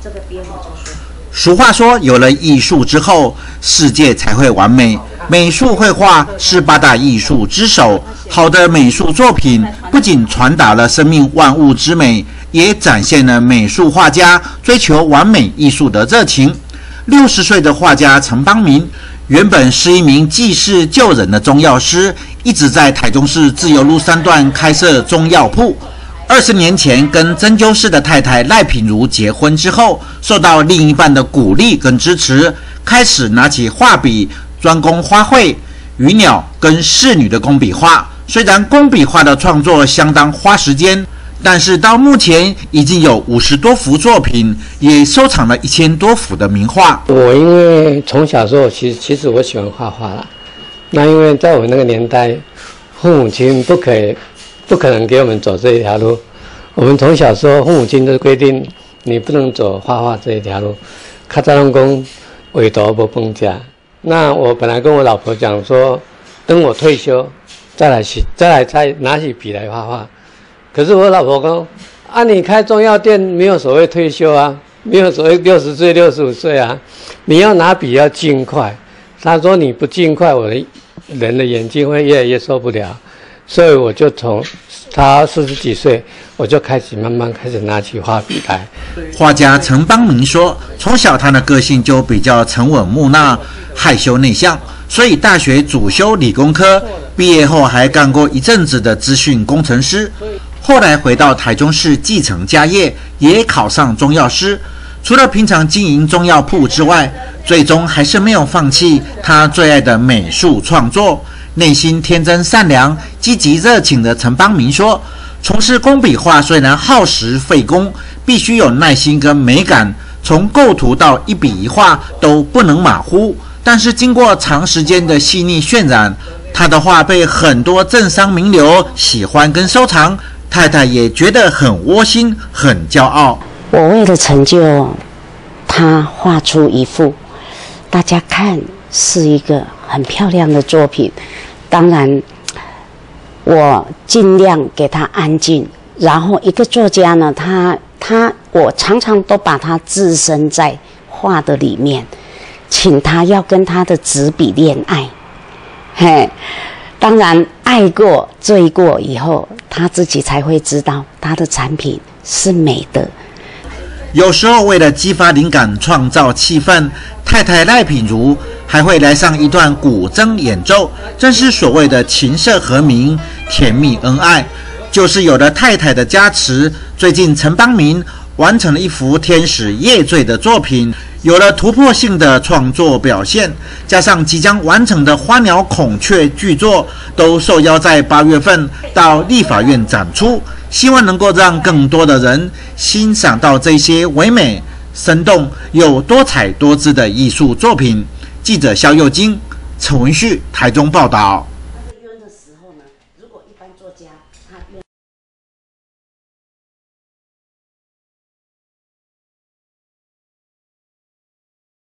俗话说，有了艺术之后，世界才会完美。美术绘画是8大艺术之首，好的美术作品不仅传达了生命万物之美，也展现了美术画家追求完美艺术的热情。60岁的画家陈邦民，原本是一名济世救人的中药师，一直在台中市自由路3段开设中药铺。20年前跟针灸师的太太赖品如结婚之后，受到另一半的鼓励跟支持，开始拿起画笔专攻花卉、鱼鸟跟仕女的工笔画。虽然工笔画的创作相当花时间，但是到目前已经有50多幅作品，也收藏了1000多幅的名画。 我因为从小时候其实我喜欢画画啦，那因为在我那个年代，父母亲不可能给我们走这一条路。我们从小时候，父母亲都规定你不能走画画这一条路。较早拢讲为多不崩家。那我本来跟我老婆讲说，等我退休再拿起笔来画画。可是我老婆说，啊，你开中药店没有所谓退休啊，没有所谓60岁、65岁啊，你要拿笔要尽快。她说你不尽快，我的人的眼睛会越来越受不了。所以我就从他40几岁，我就慢慢开始拿起画笔来。 画家陈邦民说，从小他的个性就比较沉稳木讷、害羞内向，所以大学主修理工科，毕业后还干过一阵子的资讯工程师，后来回到台中市继承家业，也考上中药师。除了平常经营中药铺之外，最终还是没有放弃他最爱的美术创作。内心天真善良、积极热情的陈邦民说，从事工笔画虽然耗时费工，必须有耐心跟美感，从构图到一笔一画都不能马虎。但是经过长时间的细腻渲染，他的画被很多政商名流喜欢跟收藏，太太也觉得很窝心、很骄傲。 我为了成就他画出一幅大家看是一个很漂亮的作品，当然我尽量给他安静。然后一个作家呢，我常常都把他置身在画的里面，请他要跟他的纸笔恋爱。嘿，当然爱过醉过以后，他自己才会知道他的产品是美的。 有时候为了激发灵感、创造气氛，太太赖品如还会来上一段古筝演奏，正是所谓的琴瑟和鸣、甜蜜恩爱。就是有了太太的加持，最近陈邦民完成了一幅天使夜醉的作品，有了突破性的创作表现，加上即将完成的花鸟孔雀巨作，都受邀在8月份到立法院展出，希望能够让更多的人欣赏到这些唯美、生动又多彩多姿的艺术作品。记者肖佑金、陈文旭台中报道。